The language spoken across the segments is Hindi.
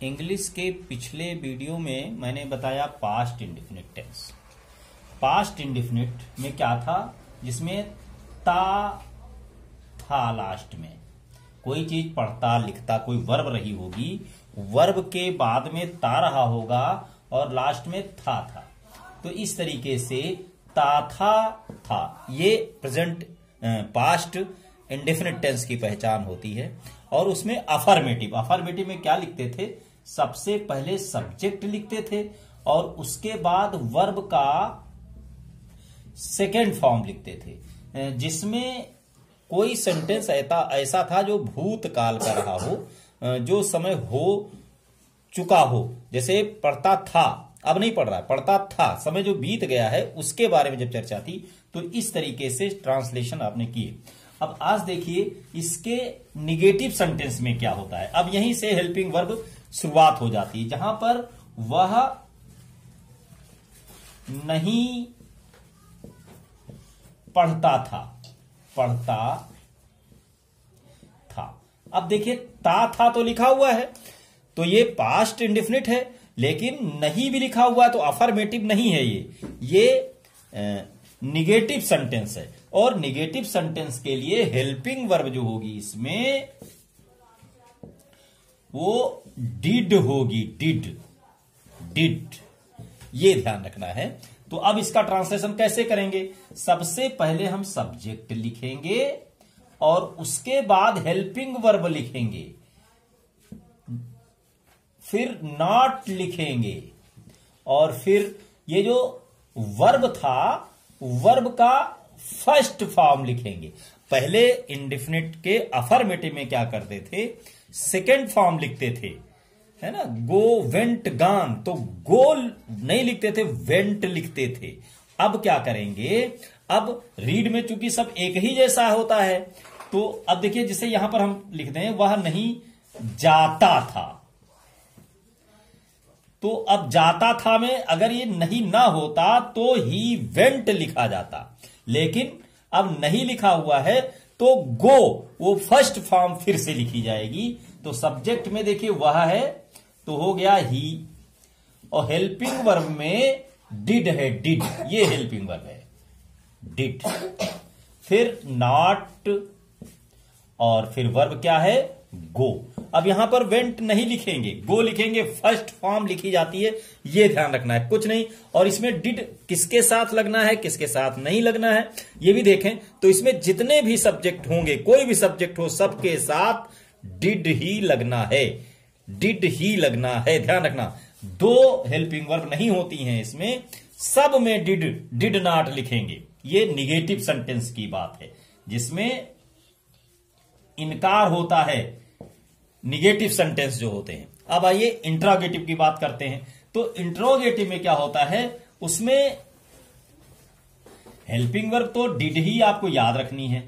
इंग्लिश के पिछले वीडियो में मैंने बताया past indefinite tense. Past indefinite में क्या था, जिसमें ता था लास्ट में, कोई चीज पढ़ता लिखता कोई वर्ब रही होगी, वर्ब के बाद में ता रहा होगा और लास्ट में था। तो इस तरीके से ता था ये प्रेजेंट पास्ट इंडेफिनिट टेंस की पहचान होती है। और उसमें अफर्मेटिव में क्या लिखते थे, सबसे पहले सब्जेक्ट लिखते थे और उसके बाद वर्ब का सेकेंड फॉर्म लिखते थे, जिसमें कोई सेंटेंस ऐसा था जो भूतकाल का रहा हो, जो समय हो चुका हो। जैसे पढ़ता था, अब नहीं पढ़ रहा, पढ़ता था, समय जो बीत गया है उसके बारे में जब चर्चा थी, तो इस तरीके से ट्रांसलेशन आपने किए। अब आज देखिए इसके निगेटिव सेंटेंस में क्या होता है। अब यहीं से हेल्पिंग वर्ब शुरुआत हो जाती है, जहां पर वह नहीं पढ़ता था। अब देखिए ता था तो लिखा हुआ है, तो ये पास्ट इंडेफिनिट है, लेकिन नहीं भी लिखा हुआ है तो अफर्मेटिव नहीं है, ये निगेटिव सेंटेंस है। और निगेटिव सेंटेंस के लिए हेल्पिंग वर्ब जो होगी इसमें वो डिड होगी, डिड, ये ध्यान रखना है। तो अब इसका ट्रांसलेशन कैसे करेंगे, सबसे पहले हम सब्जेक्ट लिखेंगे और उसके बाद हेल्पिंग वर्ब लिखेंगे, फिर नॉट लिखेंगे और फिर ये जो वर्ब था वर्ब का फर्स्ट फॉर्म लिखेंगे। पहले इंडेफिनिट के अफर्मेटिव में क्या करते थे, सेकेंड फॉर्म लिखते थे, है ना, गो वेंट गान, तो गो नहीं लिखते थे, वेंट लिखते थे। अब क्या करेंगे, अब रीड में चूंकि सब एक ही जैसा होता है, तो अब देखिए जिसे यहां पर हम लिख दें, वह नहीं जाता था, तो अब जाता था में अगर ये नहीं ना होता तो ही वेंट लिखा जाता, लेकिन अब नहीं लिखा हुआ है तो गो, वो फर्स्ट फॉर्म फिर से लिखी जाएगी। तो सब्जेक्ट में देखिए वह है तो हो गया ही, और हेल्पिंग वर्ब में डिड है, डिड, ये हेल्पिंग वर्ब है, डिड। फिर नॉट और फिर वर्ब क्या है, गो। अब यहां पर वेंट नहीं लिखेंगे, गो लिखेंगे, फर्स्ट फॉर्म लिखी जाती है, ये ध्यान रखना है, कुछ नहीं। और इसमें डिड किसके साथ लगना है, किसके साथ नहीं लगना है, ये भी देखें। तो इसमें जितने भी सब्जेक्ट होंगे, कोई भी सब्जेक्ट हो, सबके साथ डिड ही लगना है, डिड ही लगना है, ध्यान रखना। दो हेल्पिंग वर्ब नहीं होती हैं इसमें, सब में डिड नॉट लिखेंगे। ये निगेटिव सेंटेंस की बात है, जिसमें इनकार होता है, निगेटिव सेंटेंस जो होते हैं। अब आइए इंट्रोगेटिव की बात करते हैं। तो इंट्रोगेटिव में क्या होता है, उसमें हेल्पिंग वर्ब तो डिड ही आपको याद रखनी है,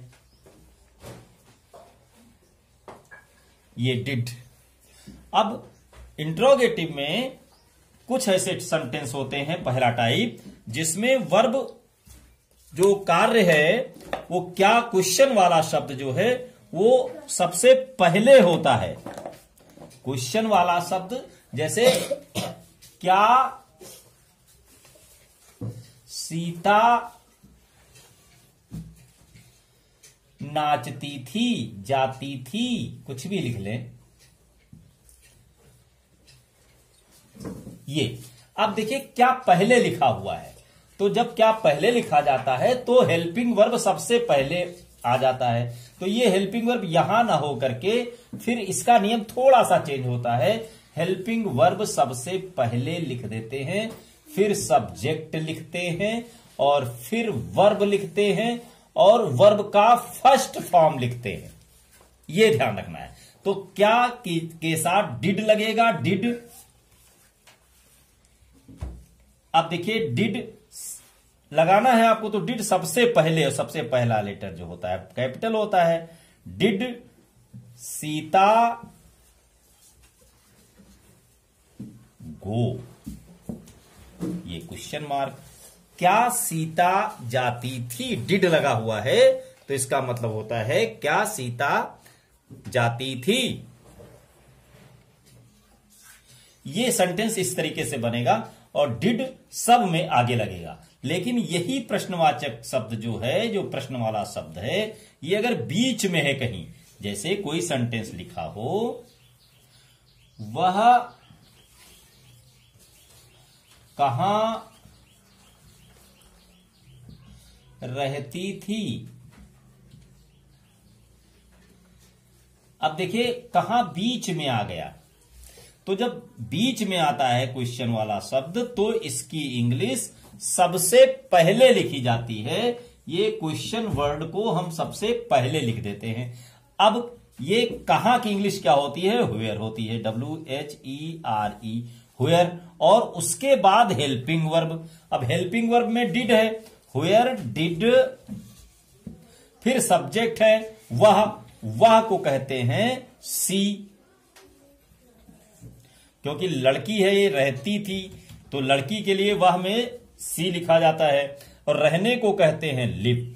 ये डिड। अब इंट्रोगेटिव में कुछ ऐसे सेंटेंस होते हैं, पहला टाइप, जिसमें वर्ब जो कार्य है वो क्या, क्वेश्चन वाला शब्द जो है वो सबसे pहले होता है। क्वेश्चन वाला शब्द, जैसे क्या सीता नाचती थी, जाती थी, कुछ भी लिख लें ये। अब देखिए क्या पहले लिखा हुआ है, तो जब क्या पहले लिखा जाता है तो हेल्पिंग वर्ब सबसे पहले आ जाता है। तो ये हेल्पिंग वर्ब यहां ना हो करके फिर इसका नियम थोड़ा सा चेंज होता है, हेल्पिंग वर्ब सबसे पहले लिख देते हैं, फिर सब्जेक्ट लिखते हैं और फिर वर्ब लिखते हैं और वर्ब का फर्स्ट फॉर्म लिखते हैं, ये ध्यान रखना है। तो क्या के साथ डिड लगेगा, डिड। अब देखिए डिड लगाना है आपको, तो डिड सबसे पहले, और सबसे पहला लेटर जो होता है कैपिटल होता है। डिड सीता गो, ये क्वेश्चन मार्क। क्या सीता जाती थी, डिड लगा हुआ है, तो इसका मतलब होता है क्या सीता जाती थी। ये सेंटेंस इस तरीके से बनेगा और डिड सब में आगे लगेगा। लेकिन यही प्रश्नवाचक शब्द जो है, जो प्रश्न वाला शब्द है, ये अगर बीच में है कहीं, जैसे कोई सेंटेंस लिखा हो, वह कहां रहती थी। अब देखिए कहां बीच में आ गया, तो जब बीच में आता है क्वेश्चन वाला शब्द तो इसकी इंग्लिश सबसे पहले लिखी जाती है। ये क्वेश्चन वर्ड को हम सबसे पहले लिख देते हैं। अब ये कहां की इंग्लिश क्या होती है? व्हेयर होती है, WHERE, व्हेयर। और उसके बाद हेल्पिंग वर्ब। अब हेल्पिंग वर्ब में डिड है, व्हेयर डिड, फिर सब्जेक्ट है वह को कहते हैं सी, क्योंकि लड़की है, ये रहती थी, तो लड़की के लिए वह में सी लिखा जाता है। और रहने को कहते हैं लिव।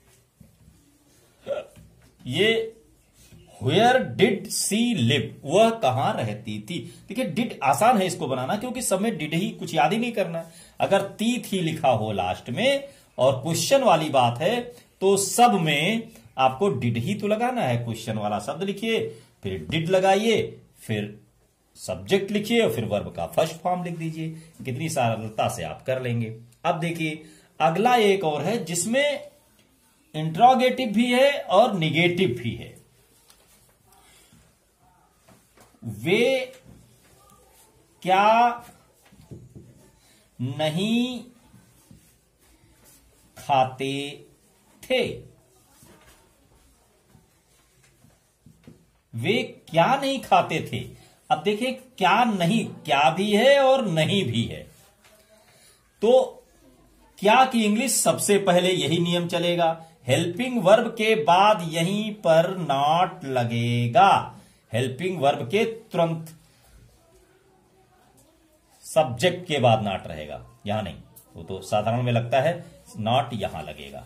ये व्हेयर डिड सी लिव, वह कहां रहती थी। देखिए डिड आसान है इसको बनाना, क्योंकि सब में डिड ही, कुछ याद ही नहीं करना। अगर थी लिखा हो लास्ट में और क्वेश्चन वाली बात है तो सब में आपको डिड ही तो लगाना है। क्वेश्चन वाला शब्द लिखिए, फिर डिड लगाइए, फिर सब्जेक्ट लिखिए और फिर वर्ब का फर्स्ट फॉर्म लिख दीजिए। कितनी सरलता से आप कर लेंगे। अब देखिए अगला एक और है जिसमें इंट्रोगेटिव भी है और निगेटिव भी है। वे क्या नहीं खाते थे। वे क्या नहीं खाते थे। अब देखिए क्या नहीं, क्या भी है और नहीं भी है, तो क्या की इंग्लिश सबसे पहले यही नियम चलेगा। हेल्पिंग वर्ब के बाद यहीं पर नॉट लगेगा। हेल्पिंग वर्ब के तुरंत सब्जेक्ट के बाद नॉट रहेगा, यहां नहीं। वो तो साधारण में लगता है, नॉट यहां लगेगा।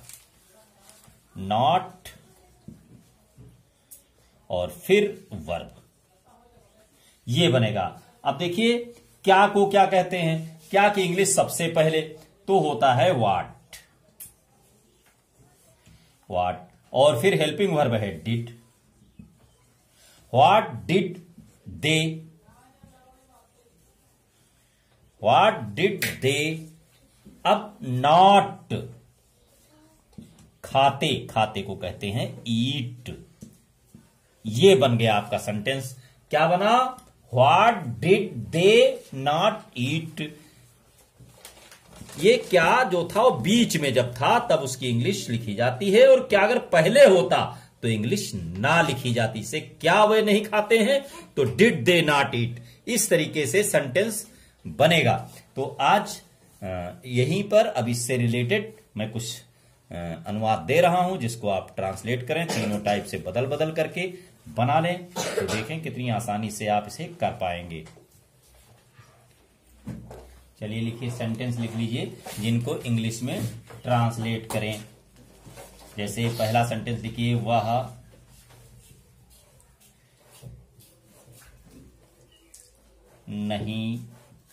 नॉट और फिर वर्ब, ये बनेगा। अब देखिए क्या को क्या कहते हैं। क्या की इंग्लिश सबसे पहले तो होता है व्हाट, और फिर हेल्पिंग वर्ब है did. What did they, what did they. अब नॉट, खाते, खाते को कहते हैं ईट। ये बन गया आपका सेंटेंस। क्या बना? What did they not eat. ये क्या जो था वो बीच में जब था तब उसकी इंग्लिश लिखी जाती है, और क्या अगर पहले होता तो इंग्लिश ना लिखी जाती। से क्या वे नहीं खाते हैं तो डिड दे नॉट ईट। इस तरीके से सेंटेंस बनेगा। तो आज यहीं पर अब इससे रिलेटेड मैं कुछ अनुवाद दे रहा हूं, जिसको आप ट्रांसलेट करें, तीनों टाइप से बदल बदल करके बना लें, तो देखें कितनी आसानी से आप इसे कर पाएंगे। चलिए लिखिए, सेंटेंस लिख लीजिए जिनको इंग्लिश में ट्रांसलेट करें। जैसे पहला सेंटेंस लिखिए, वह नहीं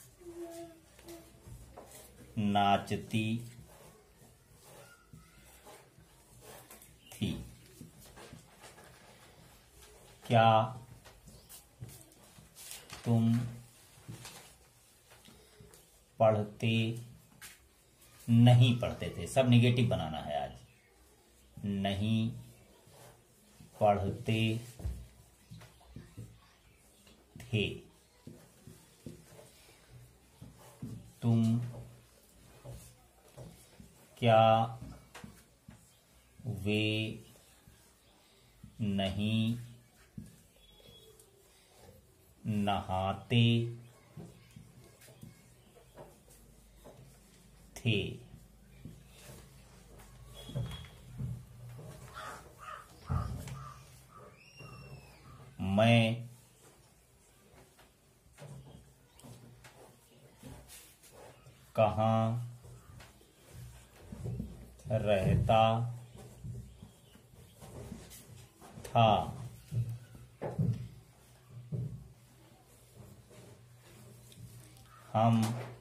नाचती थी। क्या तुम पढ़ते नहीं पढ़ते थे। सब निगेटिव बनाना है आज। नहीं पढ़ते थे। तुम क्या वे नहीं नहाते थे। मैं कहाँ रहता था। हम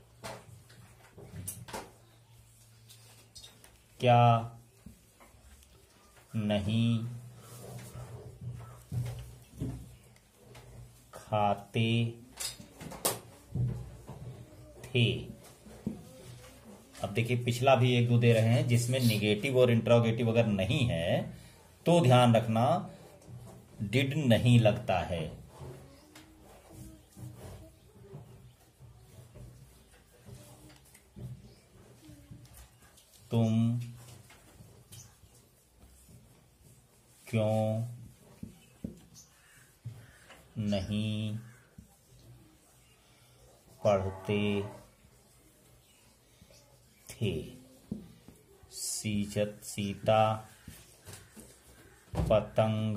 क्या नहीं खाते थे। अब देखिए पिछला भी एक दो दे रहे हैं जिसमें निगेटिव और इंट्रोगेटिव अगर नहीं है तो ध्यान रखना डिड नहीं लगता है। तुम क्यों नहीं पढ़ते थे। सीता पतंग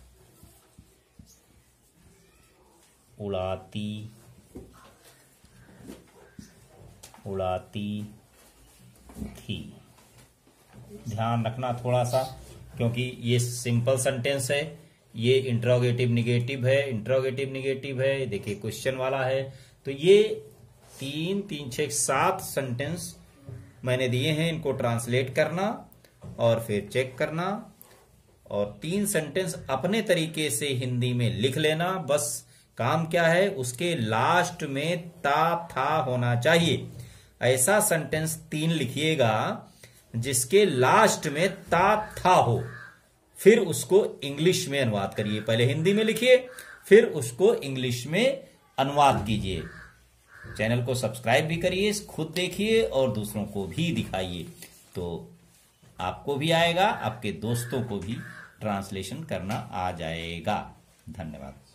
उड़ाती थी। ध्यान रखना थोड़ा सा, क्योंकि ये सिंपल सेंटेंस है, ये इंट्रोगेटिव निगेटिव है, इंट्रोगेटिव निगेटिव है, देखिए क्वेश्चन वाला है। तो ये 3, 3, 6, 7 सेंटेंस मैंने दिए हैं, इनको ट्रांसलेट करना और फिर चेक करना और 3 सेंटेंस अपने तरीके से हिंदी में लिख लेना। बस काम क्या है, उसके लास्ट में ता था होना चाहिए। ऐसा सेंटेंस 3 लिखिएगा जिसके लास्ट में ता था हो, फिर उसको इंग्लिश में अनुवाद करिए। पहले हिंदी में लिखिए, फिर उसको इंग्लिश में अनुवाद कीजिए। चैनल को सब्सक्राइब भी करिए, खुद देखिए और दूसरों को भी दिखाइए, तो आपको भी आएगा, आपके दोस्तों को भी ट्रांसलेशन करना आ जाएगा। धन्यवाद।